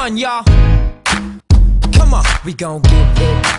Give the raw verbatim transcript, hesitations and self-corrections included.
run, y'all. Come on, we gon' get lit.